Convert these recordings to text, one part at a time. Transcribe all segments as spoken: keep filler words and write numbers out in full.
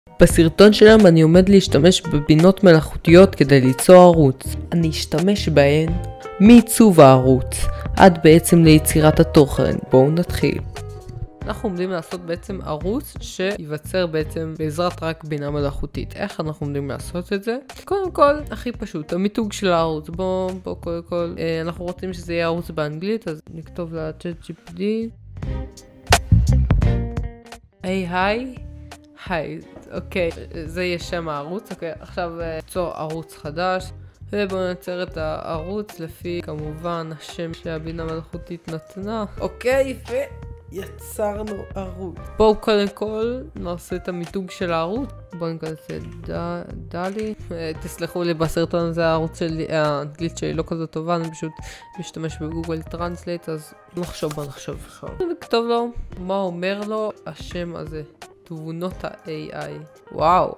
בסרטון שלנו אני עומד להשתמש בבינות מלאכותיות כדי ליצור ערוץ. אני אשתמש בהן מעיצוב הערוץ עד בעצם ליצירת התוכן. בואו נתחיל. אנחנו עומדים לעשות בעצם ערוץ שיווצר בעצם בעזרת רק בינה מלאכותית. איך אנחנו עומדים לעשות את זה? קודם כל, הכי פשוט, המיתוג של הערוץ. בואו, בואו קודם כל, אה, אנחנו רוצים שזה יהיה ערוץ באנגלית, אז נכתוב ל-צ'אט ג'י פי טי. היי היי. היי, אוקיי, זה יהיה שם הערוץ. אוקיי, עכשיו ניצור ערוץ חדש. ובואו נצייר את הערוץ לפי כמובן השם שהבינה מלאכותית נתנה. אוקיי, ו... יצרנו ערוץ. בואו קודם כל נעשה את המיתוג של הערוץ. בואו נקרא את דלי. תסלחו לי, בסרטון הזה הערוץ שלי, האנגלית שלי לא כזאת טובה, אני פשוט משתמש בגוגל טרנסלייט, אז נחשוב, בוא נחשוב. נכתוב לו מה אומר לו השם הזה. תבונות ה-איי איי. וואו.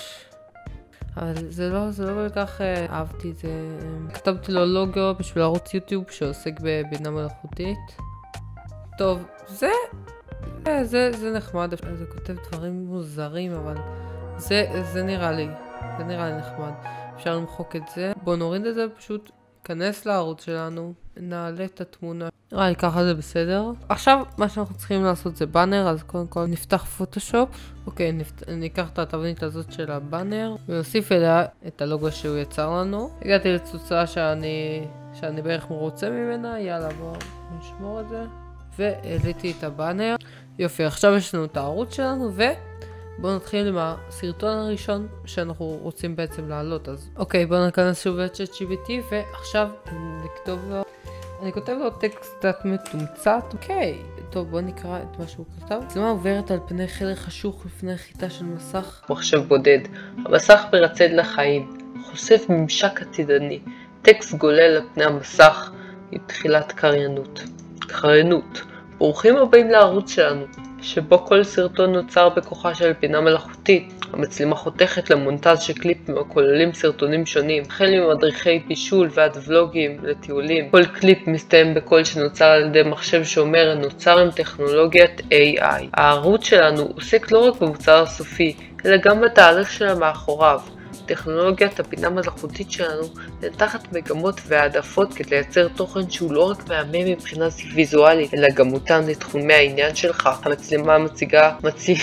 אבל זה לא, זה לא כל כך אהבתי את זה. כתבתי לו לוגו בשביל ערוץ יוטיוב שעוסק בבינה מלאכותית. טוב, זה, זה, זה נחמד, זה כותב דברים מוזרים, אבל זה, זה נראה לי, זה נראה לי נחמד. אפשר למחוק את זה. בואו נוריד את זה, פשוט כנס לערוץ שלנו, נעלה את התמונה. נראה לי ככה זה בסדר. עכשיו, מה שאנחנו צריכים לעשות זה באנר, אז קודם כל נפתח פוטושופ. אוקיי, נפת... ניקח את התבנית הזאת של הבאנר, ונוסיף אליה את הלוגו שהוא יצר לנו. הגעתי לתוצאה שאני, שאני בערך מרוצה ממנה, יאללה בואו נשמור את זה. והעליתי את הבאנר. יופי, עכשיו יש לנו את הערוץ שלנו, ובואו נתחיל עם הסרטון הראשון שאנחנו רוצים בעצם לעלות. אז אוקיי, בואו נכנס שוב לצ'אט ג'י פי טי, ועכשיו נכתוב לו, אני כותב לו טקסט קצת מתומצת. אוקיי, טוב, בואו נקרא את מה שהוא כתב. מצלמה עוברת על פני חדר חשוך לפני חיטה של מסך מחשב בודד. המסך מרצד לחיים, חושף ממשק עתידני. טקסט גולל על פני המסך עם תחילת קריינות. קריינות. ברוכים הבאים לערוץ שלנו, שבו כל סרטון נוצר בכוחה של בינה מלאכותית. המצלמה חותכת למונטז של קליפים הכוללים סרטונים שונים, החל ממדריכי בישול ועד ולוגים לטיולים. כל קליפ מסתיים בקול שנוצר על ידי מחשב שאומר נוצר עם טכנולוגיית איי איי. הערוץ שלנו עוסק לא רק במוצר הסופי, אלא גם בתהליך שלה מאחוריו. טכנולוגיית הבינה מלאכותית שלנו נתחת מגמות והעדפות כדי לייצר תוכן שהוא לא רק מהמם מבחינה ויזואלית, אלא גם מותאם לתחומי העניין שלך. המצלמה מציגה מציג...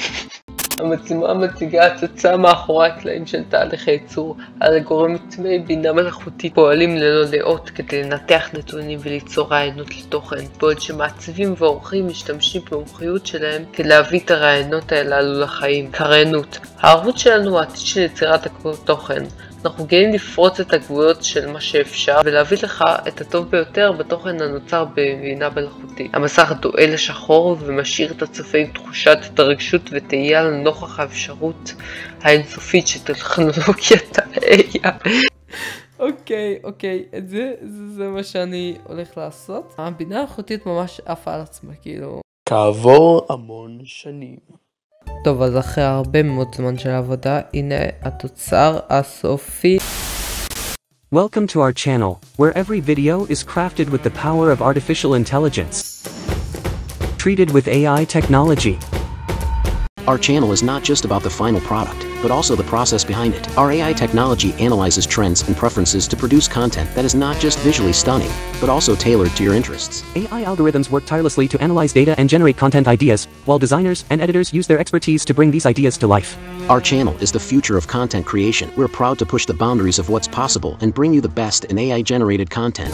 המצלמה מציגה הצצה מאחורי הקלעים של תהליך הייצור. אלגוריתמי בינה מלאכותית פועלים ללא לאות כדי לנתח נתונים וליצור רעיונות לתוכן, בעוד שמעצבים ועורכים משתמשים במומחיות שלהם כדי להביא את הרעיונות הללו לחיים. קריינות. הערוץ שלנו הוא העתיד של יצירת התוכן. אנחנו גאים לפרוץ את הגבולות של מה שאפשר ולהביא לך את הטוב ביותר בתוכן הנוצר בבינה מלאכותית. המסך דואל לשחור ומשאיר את הצופה עם תחושת התרגשות ותהייה לנוכח האפשרות האינסופית של טכנולוגיית ה-איי איי. אוקיי, אוקיי, את זה, זה, זה מה שאני הולך לעשות. הבינה המלאכותית ממש עפה על עצמה, כאילו. כעבור המון שנים. טוב, אז אחרי הרבה מאוד זמן של עבודה, הנה התוצר הסופי. Welcome to our channel, where every video is crafted with the power of artificial intelligence, treated with A I technology. Our channel is not just about the final product, but also the process behind it. Our A I technology analyzes trends and preferences to produce content that is not just visually stunning, but also tailored to your interests. A I algorithms work tirelessly to analyze data and generate content ideas, while designers and editors use their expertise to bring these ideas to life. Our channel is the future of content creation. We're proud to push the boundaries of what's possible and bring you the best in A I-generated content.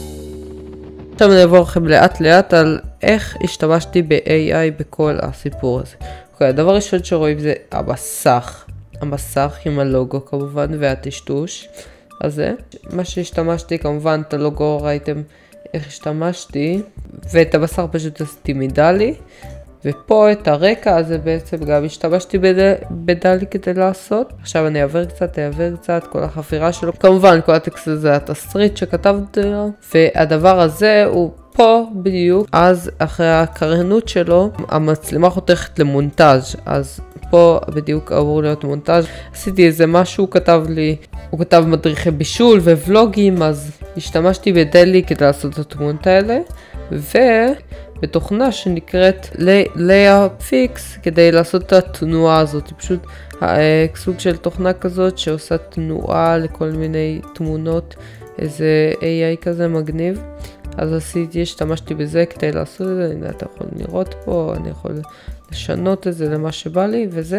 עכשיו אני אעבור לכם לאט לאט על איך השתמשתי ב-איי איי בכל הסיפור הזה. אוקיי, הדבר הראשון שרואים זה המסך. המסך עם הלוגו כמובן והטשטוש הזה. מה שהשתמשתי, כמובן את הלוגו ראיתם איך השתמשתי, ואת המסך פשוט עשיתי מדלי, ופה את הרקע הזה בעצם גם השתמשתי בדלי כדי לעשות. עכשיו אני אעבר קצת, אעבר קצת, כל החפירה שלו. כמובן כל הטקסט הזה התסריט שכתבתי לו, והדבר הזה הוא פה בדיוק, אז אחרי הקריינות שלו המצלמה חותכת למונטאז', אז פה בדיוק אמור להיות מונטאז'. עשיתי איזה משהו, הוא כתב לי, הוא כתב מדריכי בישול וולוגים, אז השתמשתי בדלי כדי לעשות את התמונות האלה. ובתוכנה שנקראת Layer Fix כדי לעשות את התנועה הזאת. פשוט סוג של תוכנה כזאת שעושה תנועה לכל מיני תמונות, איזה איי איי כזה מגניב. אז עשיתי, השתמשתי בזה כדי לעשות את זה, הנה אתה יכול לראות פה, אני יכול לשנות את זה למה שבא לי וזה.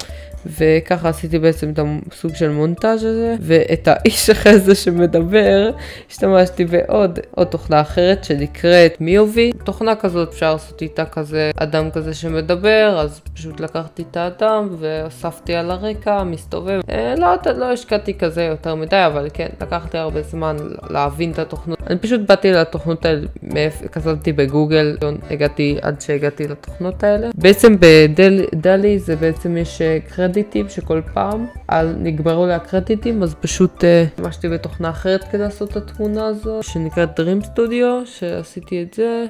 וככה עשיתי בעצם את הסוג של מונטאז' הזה, ואת האיש אחרי זה שמדבר, השתמשתי בעוד עוד תוכנה אחרת שנקראת מיובי. תוכנה כזאת אפשר לעשות איתה כזה אדם כזה שמדבר, אז פשוט לקחתי את האדם ואספתי על הרקע, מסתובב. אה, לא, לא השקעתי כזה יותר מדי, אבל כן, לקחתי הרבה זמן להבין את התוכנות. אני פשוט באתי לתוכנות האלה, כתבתי בגוגל, הגעתי עד שהגעתי לתוכנות האלה. בעצם בדלי זה בעצם יש קרדיטים שכל פעם על נגמרו לי הקרדיטים, אז פשוט השתמשתי uh, בתוכנה אחרת כדי לעשות את התמונה הזו שנקראת Dream Studio, שעשיתי את זה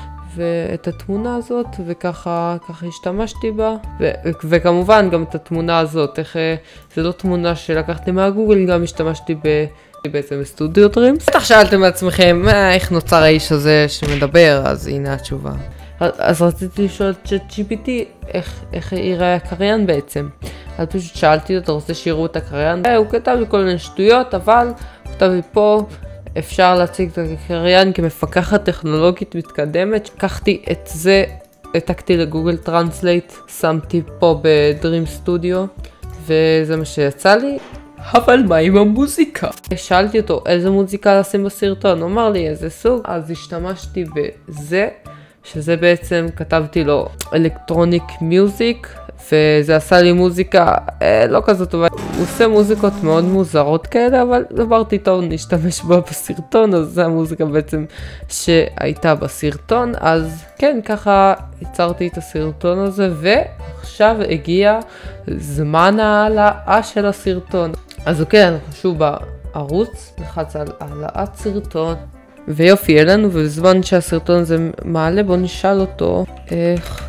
ואת התמונה הזאת, וככה ככה השתמשתי בה, ו- וכמובן גם את התמונה הזאת, איך זה לא תמונה שלקחתי מהגוגל, גם השתמשתי ב... בעצם בסטודיו דרימס. בטח שאלתם לעצמכם איך נוצר האיש הזה שמדבר, אז הנה התשובה. אז רציתי לשאול את צ'אט ג'י פי טי איך, איך יראה הקריין בעצם. אז פשוט שאלתי, אתה רוצה שיראו את הקריין? הוא כתב לי כל מיני שטויות, אבל הוא כתב לי פה, אפשר להציג את הקריין כמפקחת טכנולוגית מתקדמת. לקחתי את זה, העתקתי לגוגל טרנסלייט, שמתי פה בדרים סטודיו, וזה מה שיצא לי. אבל מה עם המוזיקה? שאלתי אותו איזה מוזיקה לשים בסרטון, הוא אמר לי איזה סוג, אז השתמשתי בזה. שזה בעצם כתבתי לו אלקטרוניק מיוזיק, וזה עשה לי מוזיקה אה, לא כזאת טובה. הוא עושה מוזיקות מאוד מוזרות כאלה, אבל אמרתי טוב נשתמש בה בסרטון, אז זה המוזיקה בעצם שהייתה בסרטון. אז כן, ככה יצרתי את הסרטון הזה, ועכשיו הגיע זמן העלאה של הסרטון. אז אוקיי, אנחנו שוב בערוץ, לחץ על העלאת סרטון. ויופי, יהיה לנו, ובזמן שהסרטון הזה מעלה, בוא נשאל אותו איך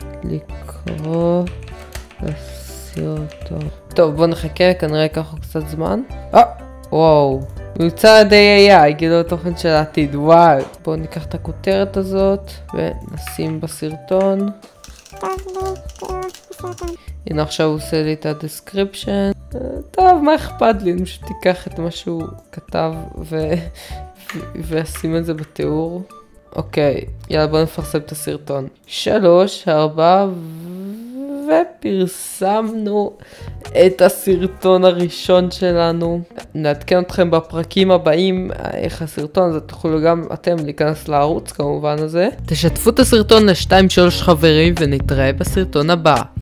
לקרוא לסרטון. טוב, בוא נחכה, כנראה ככה קצת זמן. אה, וואו, הוא יוצא עדי איי איי, כאילו התוכן של העתיד, וואו. בוא ניקח את הכותרת הזאת, ונשים בסרטון. הנה עכשיו הוא עושה לי את הדסקריפשן. טוב, מה אכפת לי? אני פשוט תיקח את מה שהוא כתב ו... ואשים את זה בתיאור. אוקיי, יאללה בוא נפרסם את הסרטון. שלוש, ארבע, ופרסמנו את הסרטון הראשון שלנו. נעדכן אתכם בפרקים הבאים איך הסרטון הזה, תוכלו גם אתם להיכנס לערוץ כמובן הזה. תשתפו את הסרטון לשתיים שלוש חברים ונתראה בסרטון הבא.